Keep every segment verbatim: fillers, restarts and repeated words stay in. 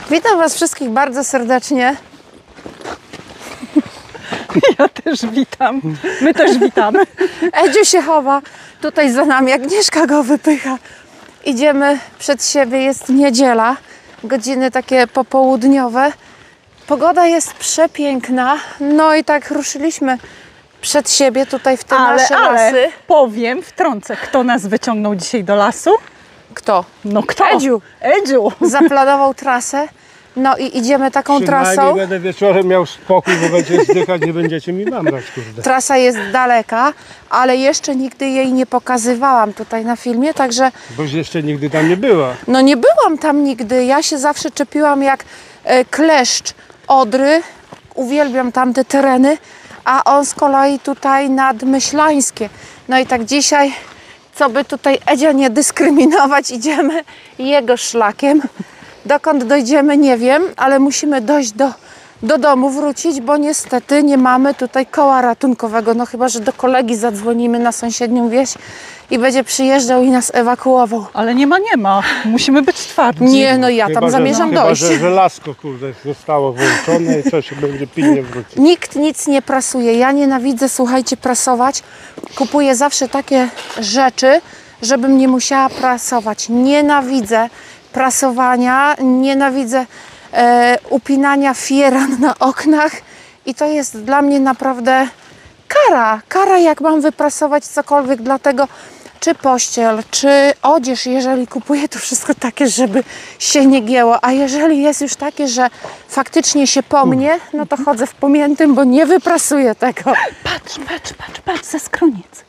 Witam Was wszystkich bardzo serdecznie. Ja też witam. My też witamy. Edziu się chowa tutaj za nami, Agnieszka go wypycha. Idziemy przed siebie, jest niedziela, godziny takie popołudniowe. Pogoda jest przepiękna, no i tak ruszyliśmy przed siebie tutaj w te ale, nasze ale lasy. powiem, wtrącę, kto nas wyciągnął dzisiaj do lasu? Kto? No kto? Edziu. Edziu. Zaplanował trasę, no i idziemy taką trasą. Przynajmniej będę wieczorem miał spokój, bo będzie zdychać, nie będziecie mi mamrać, kurde. Trasa jest daleka, ale jeszcze nigdy jej nie pokazywałam tutaj na filmie, także Boś jeszcze nigdy tam nie była. no nie byłam tam nigdy. Ja się zawsze czepiłam jak e, kleszcz Odry. Uwielbiam tamte tereny, a on z kolei tutaj nadmyślańskie. No i tak dzisiaj, co by tutaj Edzia nie dyskryminować, idziemy jego szlakiem. Dokąd dojdziemy, nie wiem, ale musimy dojść do, do domu, wrócić, bo niestety nie mamy tutaj koła ratunkowego. No chyba, że do kolegi zadzwonimy na sąsiednią wieś i będzie przyjeżdżał i nas ewakuował. Ale nie ma, nie ma. Musimy być twardzi. Nie, no ja Chyba, tam że- zamierzam chyba, dojść. że żelazko, kurde, zostało włączone i coś będzie pilnie wrócić. Nikt nic nie prasuje. Ja nienawidzę, słuchajcie, prasować. Kupuję zawsze takie rzeczy, żebym nie musiała prasować. Nienawidzę prasowania, nienawidzę e, upinania fieran na oknach i to jest dla mnie naprawdę kara. Kara, jak mam wyprasować cokolwiek, dlatego czy pościel, czy odzież, jeżeli kupuję, to wszystko takie, żeby się nie gięło, a jeżeli jest już takie, że faktycznie się pomnie, no to chodzę w pomiętym, bo nie wyprasuję tego. Patrz, patrz, patrz, patrz, ze skroniec.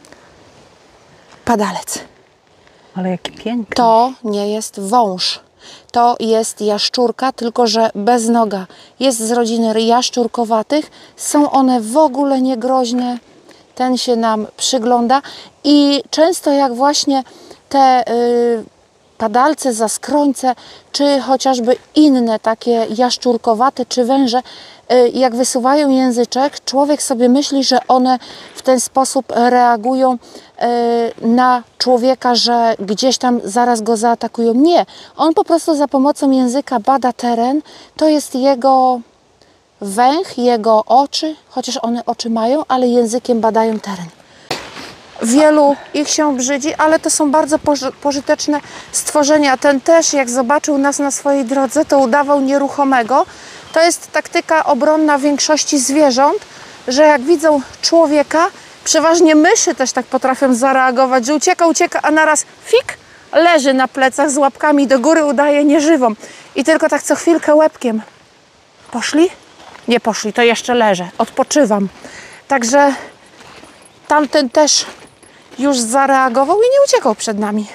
Padalec. Ale jaki piękny. To nie jest wąż. To jest jaszczurka, tylko że bez noga. Jest z rodziny jaszczurkowatych. Są one w ogóle niegroźne. Ten się nam przygląda i często jak właśnie te y, padalce, zaskrońce, czy chociażby inne takie jaszczurkowate, czy węże, y, jak wysuwają języczek, człowiek sobie myśli, że one w ten sposób reagują y, na człowieka, że gdzieś tam zaraz go zaatakują. Nie, on po prostu za pomocą języka bada teren, to jest jego węch, jego oczy, chociaż one oczy mają, ale językiem badają teren. Wielu ich się brzydzi, ale to są bardzo poży pożyteczne stworzenia. Ten też, jak zobaczył nas na swojej drodze, to udawał nieruchomego. To jest taktyka obronna większości zwierząt, że jak widzą człowieka, przeważnie myszy też tak potrafią zareagować, że ucieka, ucieka, a naraz fik, leży na plecach z łapkami do góry, udaje nieżywą. I tylko tak co chwilkę łebkiem. Poszli? Nie poszli, to jeszcze leżę, odpoczywam. Także tamten też już zareagował i nie uciekał przed nami.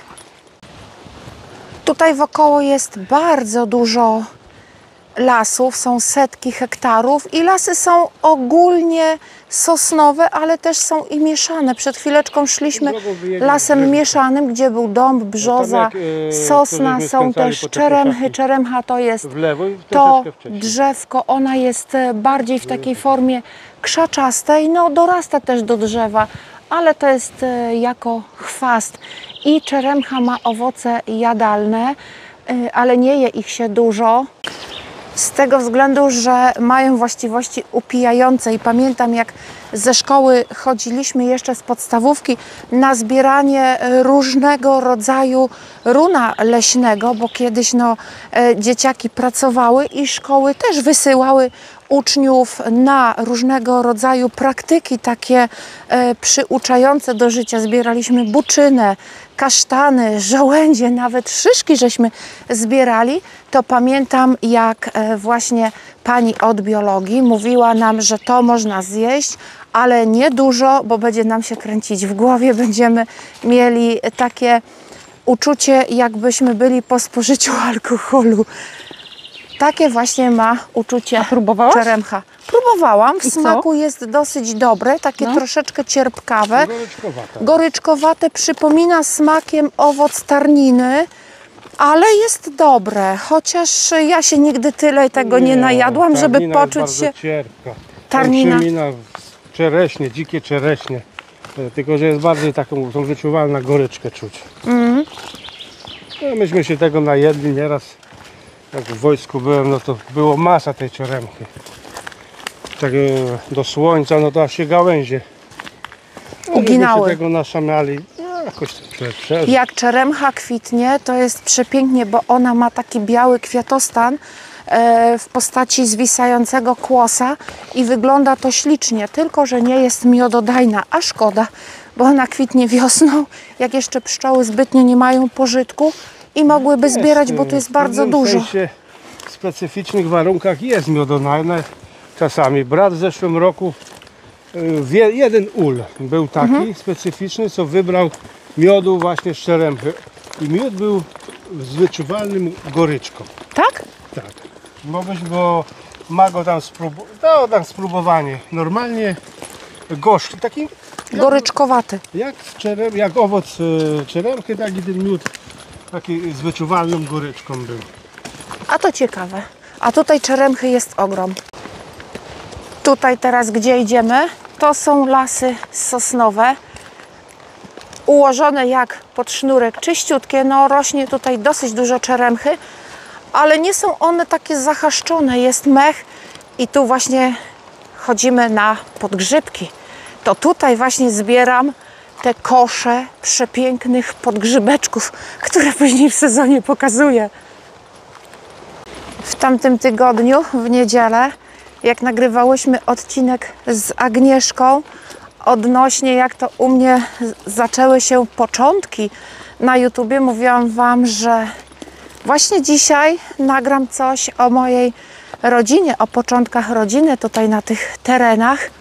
Tutaj wokoło jest bardzo dużo lasów, są setki hektarów i lasy są ogólnie sosnowe, ale też są i mieszane. Przed chwileczką szliśmy lasem mieszanym, gdzie był dąb, brzoza, jak, e, sosna, to żeśmy są skręcali też po te czeremchy. krzaki. Czeremcha to jest W lewo i to troszeczkę wcześniej. drzewko, ona jest bardziej w takiej formie krzaczastej, no dorasta też do drzewa, ale to jest e, jako chwast. I czeremcha ma owoce jadalne, e, ale nie je ich się dużo. Z tego względu, że mają właściwości upijające i pamiętam, jak ze szkoły chodziliśmy jeszcze z podstawówki na zbieranie różnego rodzaju runa leśnego, bo kiedyś no, e, dzieciaki pracowały i szkoły też wysyłały uczniów na różnego rodzaju praktyki takie e, przyuczające do życia. Zbieraliśmy buczynę, kasztany, żołędzie, nawet szyszki żeśmy zbierali. To pamiętam, jak e, właśnie pani od biologii mówiła nam, że to można zjeść, ale nie dużo, bo będzie nam się kręcić w głowie. Będziemy mieli takie uczucie, jakbyśmy byli po spożyciu alkoholu. Takie właśnie ma uczucie A próbowałaś? czeremcha. Próbowałam, w I co? smaku jest dosyć dobre, takie No. troszeczkę cierpkawe. Goryczkowata. Goryczkowate, przypomina smakiem owoc tarniny, ale jest dobre. Chociaż ja się nigdy tyle tego nie, najadłam, żeby tarnina jest poczuć bardzo się... cierpka. Tarnina. Przypomina czereśnie, dzikie czereśnie. E, Tylko, że jest bardziej taką tą wyczuwalną goryczkę czuć. Mm. No, myśmy się tego najedli nieraz. Jak w wojsku byłem, no to było masa tej czeremchy. Tak e, do słońca, no to aż się gałęzie Uginały. Gdybyśmy tego naszamiali, no, jakoś to prze- przeżyć. Jak czeremcha kwitnie, to jest przepięknie, bo ona ma taki biały kwiatostan e, w postaci zwisającego kłosa i wygląda to ślicznie, tylko że nie jest miododajna, a szkoda, bo ona kwitnie wiosną, jak jeszcze pszczoły zbytnio nie mają pożytku i mogłyby zbierać, bo tu jest w bardzo pewnym dużo. sensie, w specyficznych warunkach jest miododajna czasami. Brat w zeszłym roku, y, wie- jeden ul był taki Mhm. specyficzny, co wybrał miodu właśnie z czerempy. I miód był z wyczuwalnym goryczką. Tak? Tak. Mogłeś go, ma go tam spróbować, no tam spróbowanie. Normalnie gorzki, taki jak, Goryczkowaty. jak, czerem, jak owoc y, czeremky, taki ten miód, taki z wyczuwalną goryczką był. A to ciekawe. A tutaj czeremchy jest ogrom. Tutaj teraz, gdzie idziemy, to są lasy sosnowe. Ułożone jak pod sznurek, czyściutkie. No rośnie tutaj dosyć dużo czeremchy, ale nie są one takie zahaszczone. Jest mech i tu właśnie chodzimy na podgrzybki. To tutaj właśnie zbieram te kosze przepięknych podgrzybeczków, które później w sezonie pokazuję. W tamtym tygodniu, w niedzielę, jak nagrywałyśmy odcinek z Agnieszką odnośnie jak to u mnie zaczęły się początki na YouTubie, mówiłam Wam, że właśnie dzisiaj nagram coś o mojej rodzinie, o początkach rodziny tutaj na tych terenach.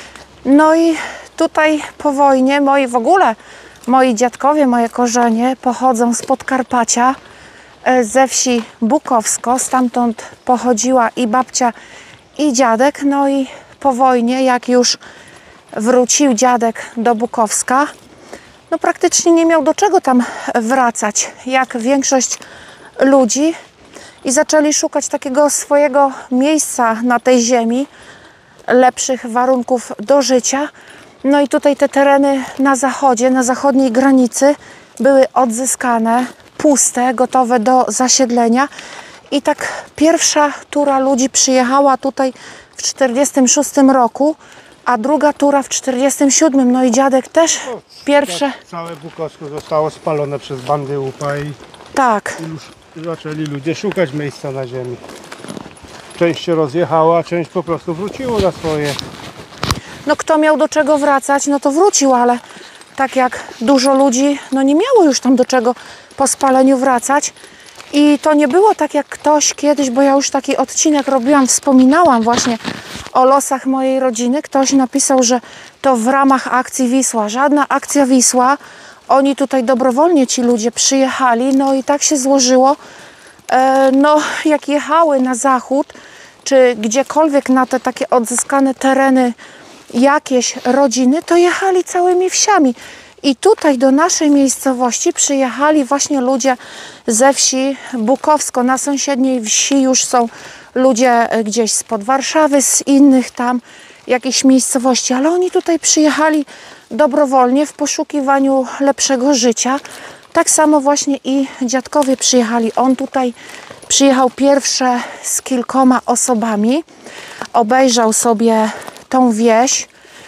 No i tutaj po wojnie moi w ogóle, moi dziadkowie, moje korzenie pochodzą z Podkarpacia, ze wsi Bukowsko, stamtąd pochodziła i babcia, i dziadek. No i po wojnie, jak już wrócił dziadek do Bukowska, no praktycznie nie miał do czego tam wracać, jak większość ludzi, i zaczęli szukać takiego swojego miejsca na tej ziemi, lepszych warunków do życia. No i tutaj te tereny na zachodzie, na zachodniej granicy były odzyskane, puste, gotowe do zasiedlenia. I tak pierwsza tura ludzi przyjechała tutaj w czterdziestym szóstym roku, a druga tura w czterdziestym siódmym. No i dziadek też pierwsze... Tak, całe Bukowsko zostało spalone przez bandy U P A i Tak, już zaczęli ludzie szukać miejsca na ziemi. Część się rozjechała, a część po prostu wróciło na swoje. no kto miał do czego wracać, no to wrócił, ale tak jak dużo ludzi, no nie miało już tam do czego po spaleniu wracać. I to nie było tak jak ktoś kiedyś, bo ja już taki odcinek robiłam, wspominałam właśnie o losach mojej rodziny. Ktoś napisał, że to w ramach akcji Wisła. Żadna akcja Wisła. Oni tutaj dobrowolnie, ci ludzie przyjechali, no i tak się złożyło. E, no jak jechały na zachód, czy gdziekolwiek na te takie odzyskane tereny jakieś rodziny, to jechali całymi wsiami. I tutaj do naszej miejscowości przyjechali właśnie ludzie ze wsi Bukowsko. Na sąsiedniej wsi już są ludzie gdzieś spod Warszawy, z innych tam jakichś miejscowości, ale oni tutaj przyjechali dobrowolnie w poszukiwaniu lepszego życia. Tak samo właśnie i dziadkowie przyjechali. On tutaj przyjechał pierwsze z kilkoma osobami, obejrzał sobie tą wieś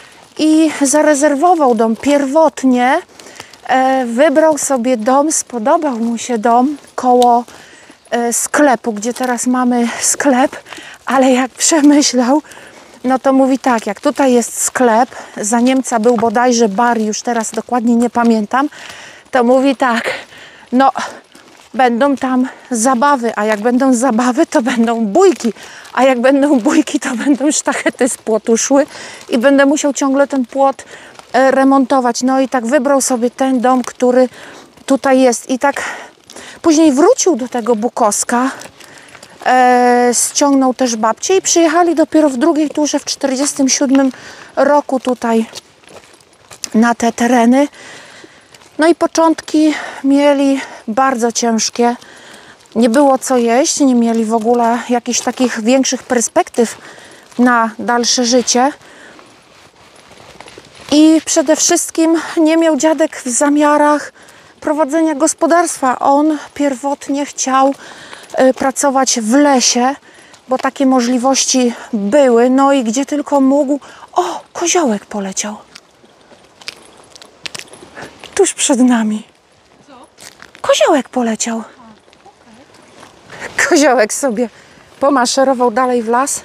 i zarezerwował dom. Pierwotnie e, wybrał sobie dom, spodobał mu się dom koło e, sklepu, gdzie teraz mamy sklep, ale jak przemyślał, no to mówi tak, jak tutaj jest sklep, za Niemca był bodajże bar, już teraz dokładnie nie pamiętam, to mówi tak, no będą tam zabawy, a jak będą zabawy, to będą bójki, a jak będą bójki, to będą sztachety z płotu szły i będę musiał ciągle ten płot e, remontować. No i tak wybrał sobie ten dom, który tutaj jest, i tak później wrócił do tego Bukowska, e, ściągnął też babcię i przyjechali dopiero w drugiej turze w czterdziestym siódmym roku tutaj na te tereny. No i początki mieli bardzo ciężkie. Nie było co jeść, nie mieli w ogóle jakichś takich większych perspektyw na dalsze życie. I przede wszystkim nie miał dziadek w zamiarach prowadzenia gospodarstwa. On pierwotnie chciał y, pracować w lesie, bo takie możliwości były. No i gdzie tylko mógł. O, koziołek poleciał. Tuż przed nami. Koziołek poleciał. Koziołek sobie pomaszerował dalej w las.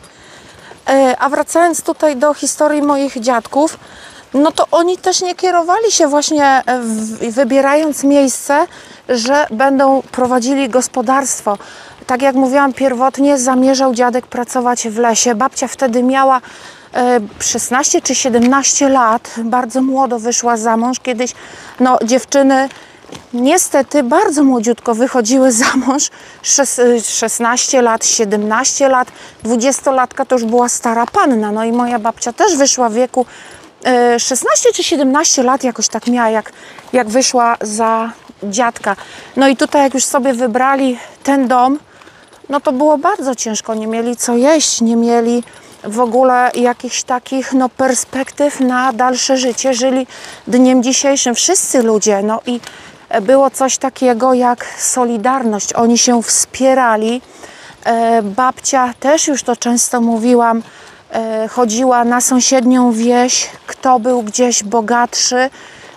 A wracając tutaj do historii moich dziadków, no to oni też nie kierowali się właśnie wybierając miejsce, że będą prowadzili gospodarstwo. Tak jak mówiłam, pierwotnie zamierzał dziadek pracować w lesie. Babcia wtedy miała szesnaście czy siedemnaście lat, bardzo młodo wyszła za mąż. Kiedyś no, dziewczyny niestety bardzo młodziutko wychodziły za mąż, szesnaście lat, siedemnaście lat, dwudziestolatka to już była stara panna. No i moja babcia też wyszła w wieku szesnaście czy siedemnaście lat, jakoś tak miała, jak, jak wyszła za dziadka. No i tutaj jak już sobie wybrali ten dom, no to było bardzo ciężko, nie mieli co jeść, nie mieli w ogóle jakichś takich no, perspektyw na dalsze życie, żyli dniem dzisiejszym wszyscy ludzie, no i było coś takiego jak solidarność, oni się wspierali. E, babcia też już to często mówiłam, e, chodziła na sąsiednią wieś, kto był gdzieś bogatszy, e,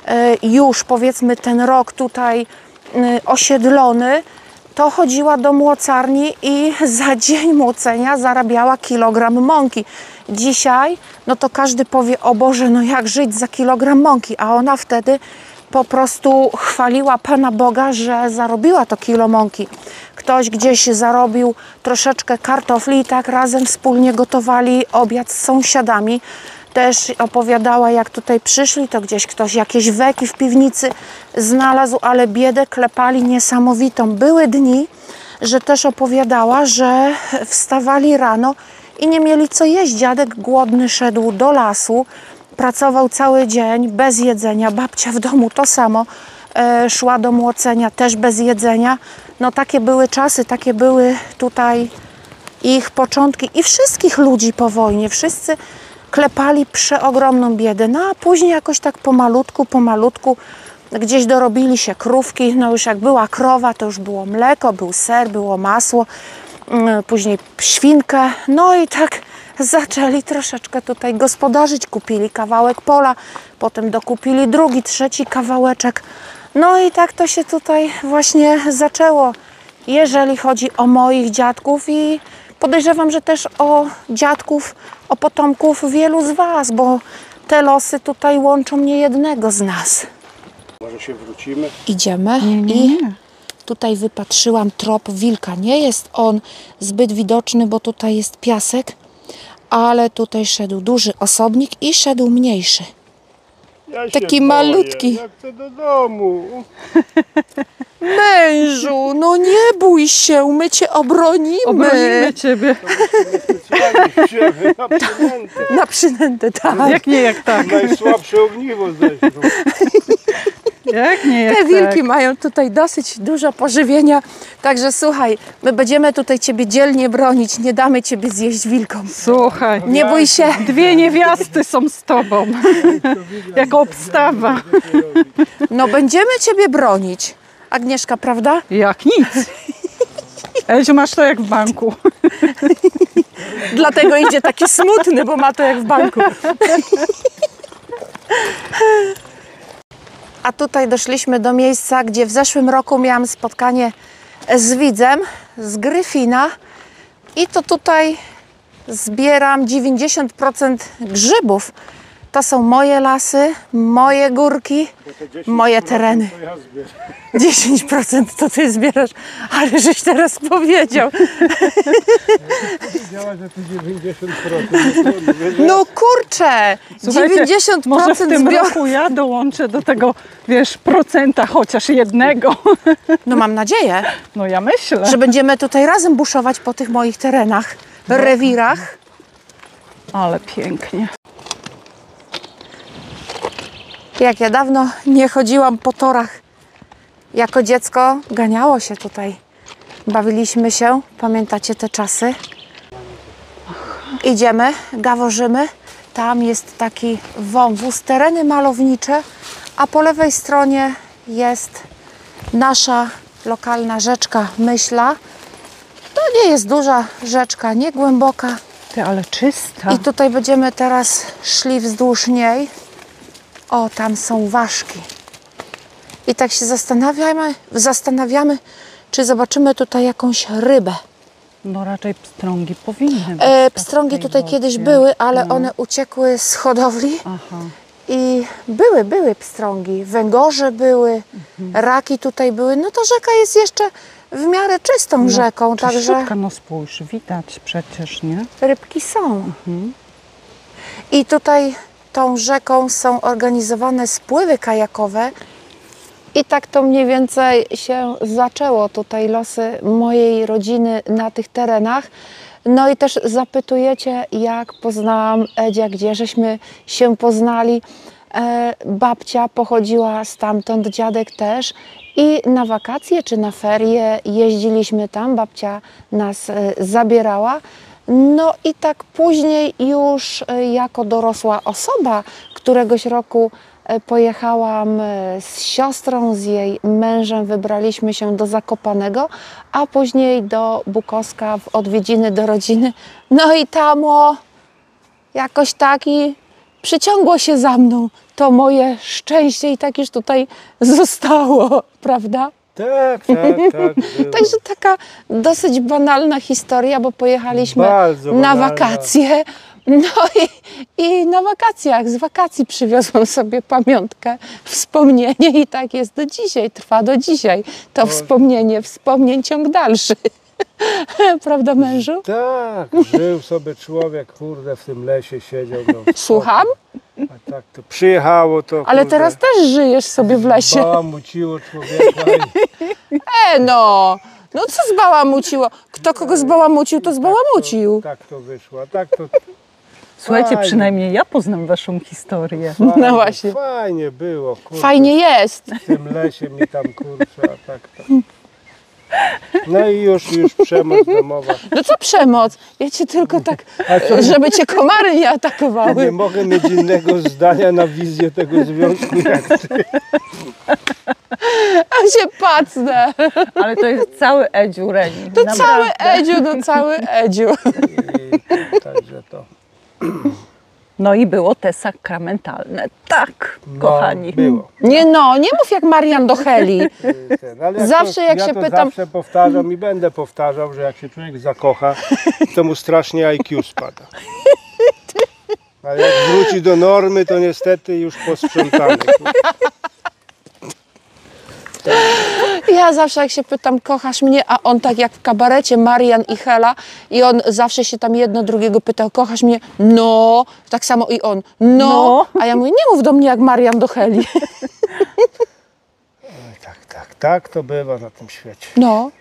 już powiedzmy ten rok tutaj e, osiedlony, to chodziła do młocarni i za dzień młocenia zarabiała kilogram mąki. Dzisiaj, no to każdy powie, o Boże, no jak żyć za kilogram mąki, a ona wtedy po prostu chwaliła Pana Boga, że zarobiła to kilo mąki. Ktoś gdzieś zarobił troszeczkę kartofli i tak razem wspólnie gotowali obiad z sąsiadami. Też opowiadała, jak tutaj przyszli, to gdzieś ktoś jakieś weki w piwnicy znalazł, ale biedę klepali niesamowitą. Były dni, że też opowiadała, że wstawali rano i nie mieli co jeść. Dziadek głodny szedł do lasu, pracował cały dzień bez jedzenia. Babcia w domu to samo, e, szła do młocenia też bez jedzenia. No takie były czasy, takie były tutaj ich początki i wszystkich ludzi po wojnie. Wszyscy klepali przeogromną biedę. No a później jakoś tak pomalutku, pomalutku gdzieś dorobili się krówki. No już jak była krowa, to już było mleko, był ser, było masło. Później świnkę. No i tak zaczęli troszeczkę tutaj gospodarzyć. Kupili kawałek pola, potem dokupili drugi, trzeci kawałeczek. No i tak to się tutaj właśnie zaczęło, jeżeli chodzi o moich dziadków i podejrzewam, że też o dziadków, o potomków wielu z Was, bo te losy tutaj łączą niejednego z nas. Może się wrócimy? Idziemy Nie, nie, i nie. tutaj wypatrzyłam trop wilka. Nie jest on zbyt widoczny, bo tutaj jest piasek, ale tutaj szedł duży osobnik i szedł mniejszy. Ja się Taki boję. malutki. Ja chcę do domu. Mężu, no nie bój się, my Cię obronimy. Obronimy ciebie. Specjalnie idziemy na przynętę. Na przynętę, tak. Jak nie, jak tak. Najsłabsze ogniwo zeszło. Jak nie, jak Te wilki tak. mają tutaj dosyć dużo pożywienia, także słuchaj, my będziemy tutaj Ciebie dzielnie bronić, nie damy Ciebie zjeść wilkom. Słuchaj, Nie bój się. dwie niewiasty są z tobą. Jako obstawa. No będziemy Ciebie bronić. Agnieszka, prawda? Jak nic. Edziu, masz to jak w banku. Dlatego idzie taki smutny, bo ma to jak w banku. A tutaj doszliśmy do miejsca, gdzie w zeszłym roku miałam spotkanie z widzem z Gryfina i to tutaj zbieram dziewięćdziesiąt procent grzybów. To są moje lasy, moje górki, moje tereny. To ja zbieram. dziesięć procent to Ty zbierasz, ale żeś teraz powiedział. Powiedziała, że to dziewięćdziesiąt procent. No kurczę, Słuchajcie, dziewięćdziesiąt może w procent tym zbiorów. roku ja dołączę do tego, wiesz, procenta chociaż jednego. No mam nadzieję, No ja myślę. że będziemy tutaj razem buszować po tych moich terenach, rewirach. Ale pięknie. Jak ja dawno nie chodziłam po torach. Jako dziecko ganiało się tutaj. Bawiliśmy się, pamiętacie te czasy? Idziemy, gaworzymy. Tam jest taki wąwóz, tereny malownicze, a po lewej stronie jest nasza lokalna rzeczka Myśla. To nie jest duża rzeczka, nie głęboka. Ty, ale czysta. I tutaj będziemy teraz szli wzdłuż niej. O, tam są ważki. I tak się zastanawiamy, zastanawiamy, czy zobaczymy tutaj jakąś rybę. No raczej pstrągi powinny być. E, tak pstrągi w tej tutaj wodzie. kiedyś były, ale No. one uciekły z hodowli. Aha. I były, były pstrągi. Węgorze były, Mhm. raki tutaj były. No to rzeka jest jeszcze w miarę czystą rzeką, także Czyściutka, no spójrz, widać przecież, nie? rybki są. Mhm. I tutaj tą rzeką są organizowane spływy kajakowe. I tak to mniej więcej się zaczęło tutaj losy mojej rodziny na tych terenach. No i też zapytujecie, jak poznałam Edzia, gdzie żeśmy się poznali. E, babcia pochodziła stamtąd, dziadek też. I na wakacje czy na ferie jeździliśmy tam, babcia nas e, zabierała. No i tak później już e, jako dorosła osoba któregoś roku e, pojechałam e, z siostrą, z jej mężem, wybraliśmy się do Zakopanego, a później do Bukowska w odwiedziny do rodziny. No i tam o, jakoś tak i przyciągło się za mną to moje szczęście i tak już tutaj zostało, prawda? Tak, tak, tak. Było. Także taka dosyć banalna historia, bo pojechaliśmy Bardzo na banalna. wakacje. No i, i na wakacjach, z wakacji przywiozłam sobie pamiątkę, wspomnienie i tak jest do dzisiaj, trwa do dzisiaj. To wspomnienie, wspomnień ciąg dalszy. Prawda, mężu? Tak, żył sobie człowiek, kurde, w tym lesie siedział. No, Słucham? A tak to przyjechało to. Ale kurde, teraz też żyjesz sobie w lesie. bałamuciło człowieka. I E no, no co zbałamuciło? Kto kogo zbałamucił, to zbałamucił. tak to wyszło. A tak to Słuchajcie, Fajnie. przynajmniej ja poznam waszą historię. fajnie, No właśnie. Fajnie było. Kurde, Fajnie jest. w tym lesie mi tam kurczę, a tak to. No i już, już przemoc domowa. No co przemoc? Ja cię tylko tak, A co, żeby cię komary nie nie atakowały. mogę mieć innego zdania na wizję tego związku jak ty. A się pacnę. Ale to jest cały Edziu Reni. To cały Edziu, no cały Edziu. I, także to. No i było te sakramentalne. Tak, No, kochani. było. Nie no, nie mów jak Marian do Heli. Ten, ale Zawsze to, jak ja się to pytam- zawsze powtarzam i będę powtarzał, że jak się człowiek zakocha, to mu strasznie I Q spada. A jak wróci do normy, to niestety już posprzątany. Ja zawsze jak się pytam, kochasz mnie, a on tak jak w kabarecie Marian i Hela i on zawsze się tam jedno drugiego pytał, kochasz mnie? No. Tak samo i on, no. No. A ja mówię, nie mów do mnie jak Marian do Heli. Tak, tak, tak to bywa na tym świecie. No.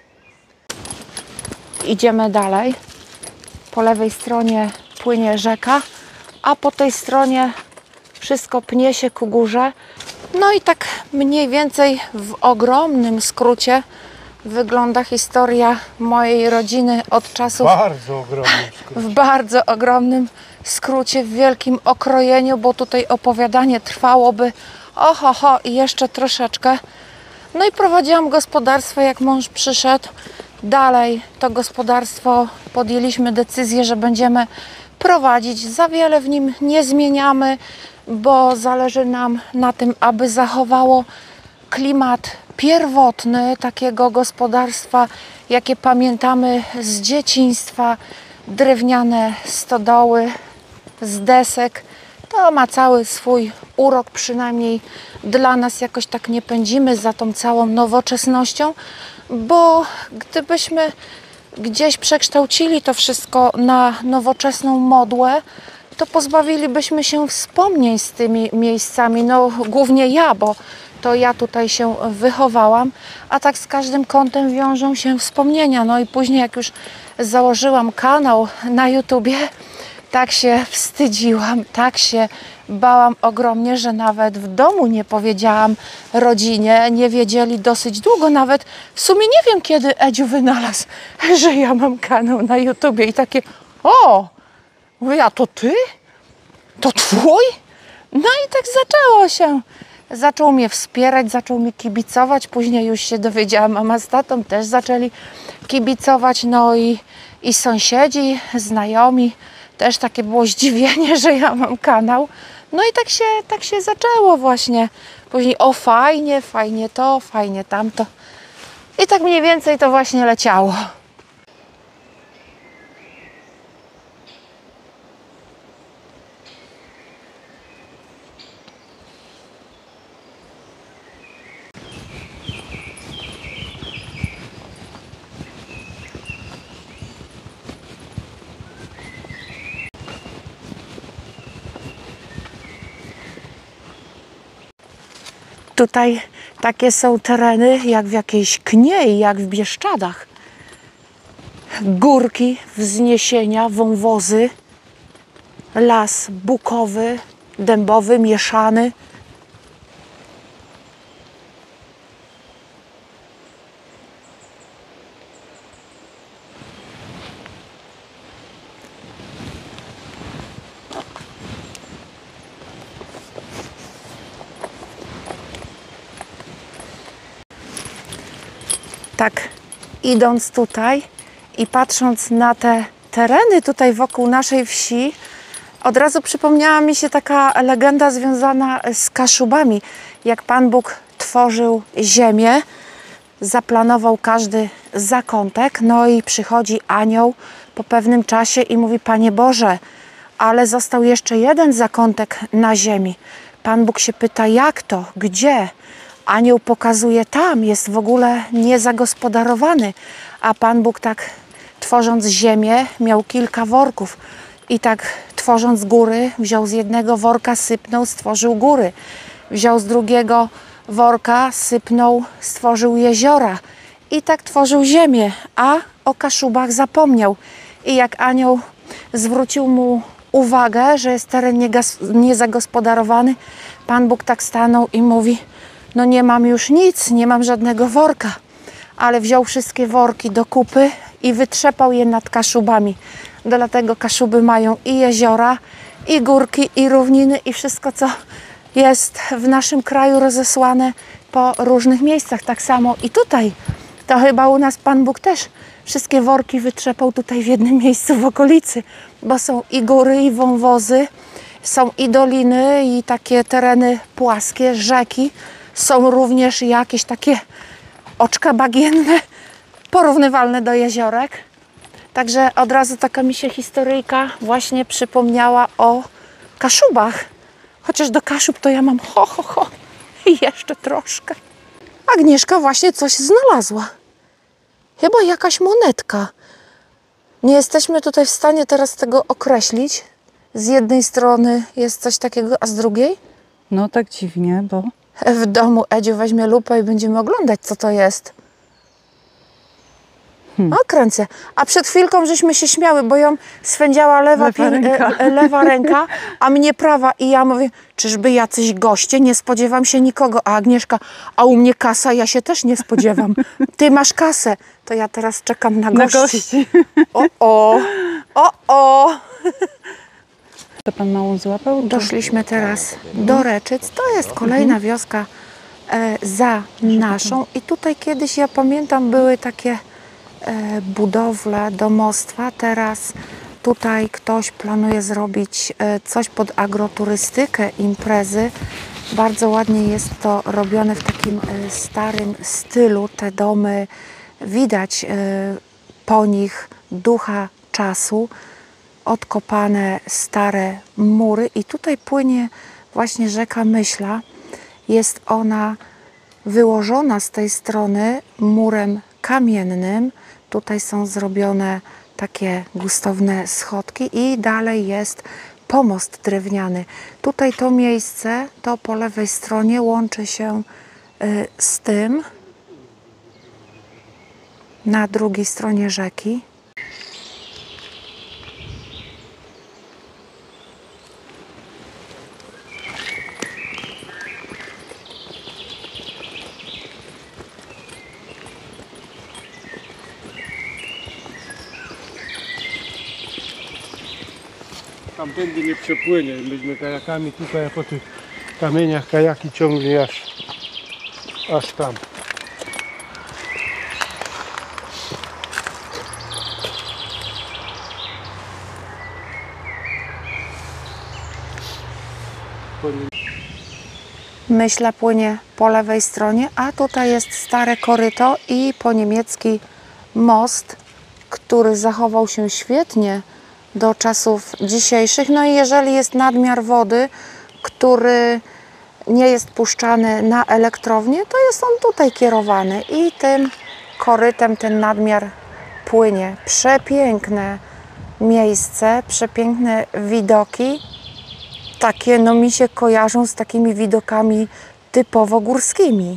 Idziemy dalej. Po lewej stronie płynie rzeka, a po tej stronie wszystko pnie się ku górze. No i tak mniej więcej w ogromnym skrócie wygląda historia mojej rodziny od czasów, Bardzo ogromny skrót. w bardzo ogromnym skrócie, w wielkim okrojeniu, bo tutaj opowiadanie trwałoby oho, ho i jeszcze troszeczkę. No i prowadziłam gospodarstwo, jak mąż przyszedł. Dalej to gospodarstwo podjęliśmy decyzję, że będziemy prowadzić. Za wiele w nim nie zmieniamy, bo zależy nam na tym, aby zachowało klimat pierwotny takiego gospodarstwa, jakie pamiętamy z dzieciństwa. Drewniane stodoły z desek. To ma cały swój urok, przynajmniej dla nas jakoś tak nie pędzimy za tą całą nowoczesnością, bo gdybyśmy gdzieś przekształcili to wszystko na nowoczesną modłę, to pozbawilibyśmy się wspomnień z tymi miejscami. No głównie ja, bo to ja tutaj się wychowałam, a tak z każdym kątem wiążą się wspomnienia. No i później jak już założyłam kanał na YouTubie, tak się wstydziłam, tak się bałam ogromnie, że nawet w domu nie powiedziałam rodzinie, nie wiedzieli dosyć długo, nawet w sumie nie wiem, kiedy Edziu wynalazł, że ja mam kanał na YouTubie i takie, o, mówię, a to ty? To twój? No i tak zaczęło się. Zaczął mnie wspierać, zaczął mi kibicować, później już się dowiedziałam, mama z tatą też zaczęli kibicować, no i, i sąsiedzi, znajomi, też takie było zdziwienie, że ja mam kanał. No i tak się, tak się zaczęło właśnie. Później o fajnie, fajnie to, fajnie tamto. I tak mniej więcej to właśnie leciało. Tutaj takie są tereny jak w jakiejś Kniei, jak w Bieszczadach. Górki, wzniesienia, wąwozy, las bukowy, dębowy, mieszany. Tak, idąc tutaj i patrząc na te tereny tutaj wokół naszej wsi, od razu przypomniała mi się taka legenda związana z Kaszubami. Jak Pan Bóg tworzył ziemię, zaplanował każdy zakątek, no i przychodzi anioł po pewnym czasie i mówi: Panie Boże, ale został jeszcze jeden zakątek na ziemi. Pan Bóg się pyta: jak to? Gdzie? Anioł pokazuje: tam, jest w ogóle niezagospodarowany. A Pan Bóg tak tworząc ziemię miał kilka worków i tak tworząc góry wziął z jednego worka, sypnął, stworzył góry. Wziął z drugiego worka, sypnął, stworzył jeziora i tak tworzył ziemię, a o Kaszubach zapomniał. I jak anioł zwrócił mu uwagę, że jest teren niezagospodarowany, Pan Bóg tak stanął i mówi: no nie mam już nic, nie mam żadnego worka. Ale wziął wszystkie worki do kupy i wytrzepał je nad Kaszubami. Dlatego Kaszuby mają i jeziora, i górki, i równiny, i wszystko, co jest w naszym kraju rozesłane po różnych miejscach. Tak samo i tutaj. To chyba u nas Pan Bóg też wszystkie worki wytrzepał tutaj w jednym miejscu w okolicy, bo są i góry, i wąwozy, są i doliny, i takie tereny płaskie, rzeki. Są również jakieś takie oczka bagienne, porównywalne do jeziorek. Także od razu taka mi się historyjka właśnie przypomniała o Kaszubach. Chociaż do Kaszub to ja mam ho, ho, ho i jeszcze troszkę. Agnieszka właśnie coś znalazła. Chyba jakaś monetka. Nie jesteśmy tutaj w stanie teraz tego określić. Z jednej strony jest coś takiego, a z drugiej? No tak dziwnie, bo... W domu Edziu weźmie lupę i będziemy oglądać, co to jest. Hmm. O, kręcę. A przed chwilką żeśmy się śmiały, bo ją swędziała lewa, Lewa ręka. E, lewa ręka, a mnie prawa. I ja mówię: czyżby jacyś goście? Nie spodziewam się nikogo. A Agnieszka: a u mnie kasa, ja się też nie spodziewam. Ty masz kasę. To ja teraz czekam na gości. Na gości. O, o, o, o. To pan małą złapał? Doszliśmy teraz do Reczyc. To jest kolejna wioska e, za naszą. I tutaj kiedyś, ja pamiętam, były takie e, budowle, domostwa. Teraz tutaj ktoś planuje zrobić e, coś pod agroturystykę, imprezy. Bardzo ładnie jest to robione w takim e, starym stylu. Te domy, widać e, po nich ducha czasu. Odkopane stare mury i tutaj płynie właśnie rzeka Myśla. Jest ona wyłożona z tej strony murem kamiennym. Tutaj są zrobione takie gustowne schodki i dalej jest pomost drewniany. Tutaj to miejsce, to po lewej stronie łączy się z tym na drugiej stronie rzeki. Tamtędy nie przepłynie. Myśmy kajakami tutaj po tych kamieniach kajaki ciągli aż, aż tam. po nim. Myśla płynie po lewej stronie, a tutaj jest stare koryto i po niemiecki most, który zachował się świetnie do czasów dzisiejszych. No i jeżeli jest nadmiar wody, który nie jest puszczany na elektrownię, to jest on tutaj kierowany i tym korytem ten nadmiar płynie. Przepiękne miejsce, przepiękne widoki. Takie no mi się kojarzą z takimi widokami typowo górskimi.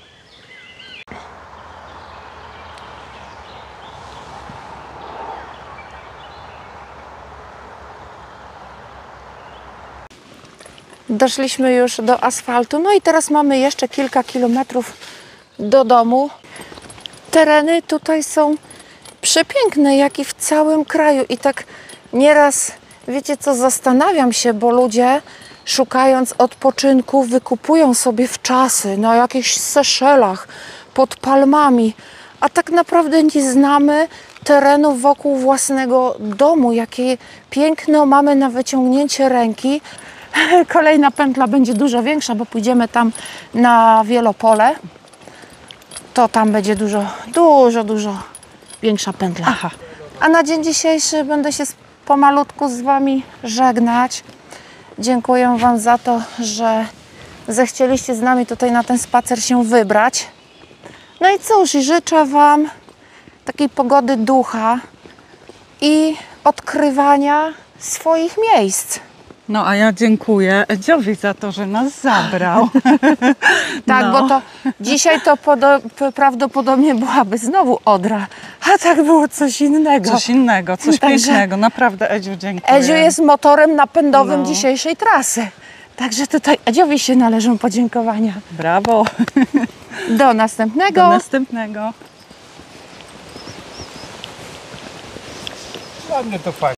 Doszliśmy już do asfaltu, no i teraz mamy jeszcze kilka kilometrów do domu. Tereny tutaj są przepiękne, jak i w całym kraju. I tak nieraz, wiecie co, zastanawiam się, bo ludzie szukając odpoczynku wykupują sobie wczasy na jakichś Seszelach, pod palmami, a tak naprawdę nie znamy terenów wokół własnego domu, jakie piękno mamy na wyciągnięcie ręki. Kolejna pętla będzie dużo większa, bo pójdziemy tam na Wielopole. To tam będzie dużo, dużo, dużo większa pętla. Aha. A na dzień dzisiejszy będę się pomalutku z Wami żegnać. Dziękuję Wam za to, że zechcieliście z nami tutaj na ten spacer się wybrać. No i cóż, i życzę Wam takiej pogody ducha i odkrywania swoich miejsc. No a ja dziękuję Edziowi za to, że nas zabrał. Tak, No. bo to dzisiaj to podo- p- prawdopodobnie byłaby znowu Odra, a tak było coś innego. Coś innego, coś Także pięknego. Naprawdę Edziu, dziękuję. Edziu jest motorem napędowym No. dzisiejszej trasy. Także tutaj Edziowi się należą podziękowania. Brawo. Do następnego. Do następnego. Dla mnie to fajnie.